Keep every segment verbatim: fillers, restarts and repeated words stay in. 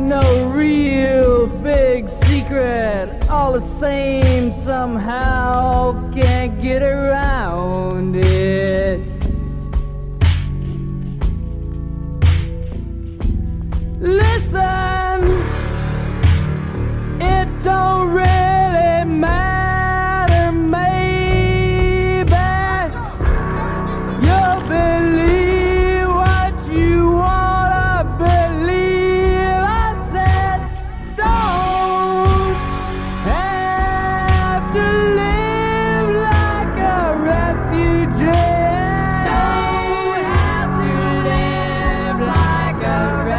no real big secret. All the same, somehow can't get around it. Listen, it don't really matter, maybe you'll believe what you wanna believe. I said, don't have to live like a refugee. Don't have to live like a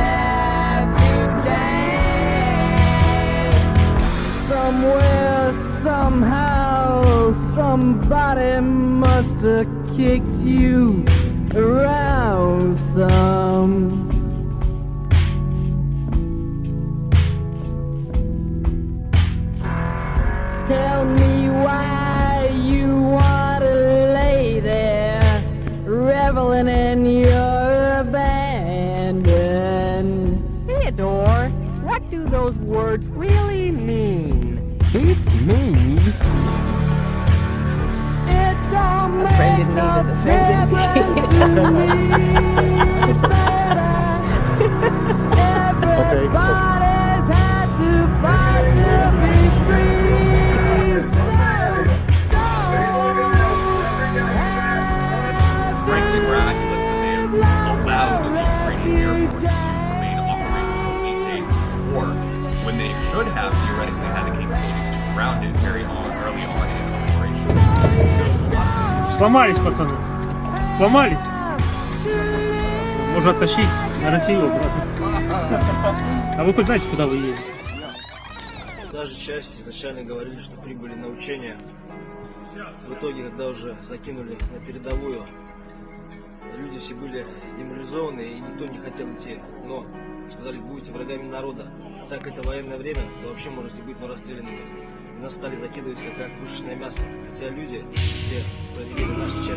refugee. Somewhere, somehow, somebody must have kicked you around some. Tell me why you want to lay there, reveling in your abandon. Theodore, what do those words really mean? It means... It don't Offended make me, no does offended me. difference to me. Everybody's had to fight to be free. So Frankly miraculous that they have allowed the Ukrainian Air Force to remain operational eight days into the war, when they should have theoretically had the capabilities to ground it very on, early on in operations. So a lot of Сломались, пацаны. Сломались. Можно оттащить на Россию обратно. А вы хоть знаете, куда вы едете? Даже часть изначально говорили, что прибыли на учения. В итоге, когда уже закинули на передовую, люди все были деморализованы и никто не хотел идти. Но сказали, будете врагами народа. А так это военное время, то вообще можете быть но расстрелянными. И нас стали закидывать как пушечное мясо. Хотя люди, все проявили наши части.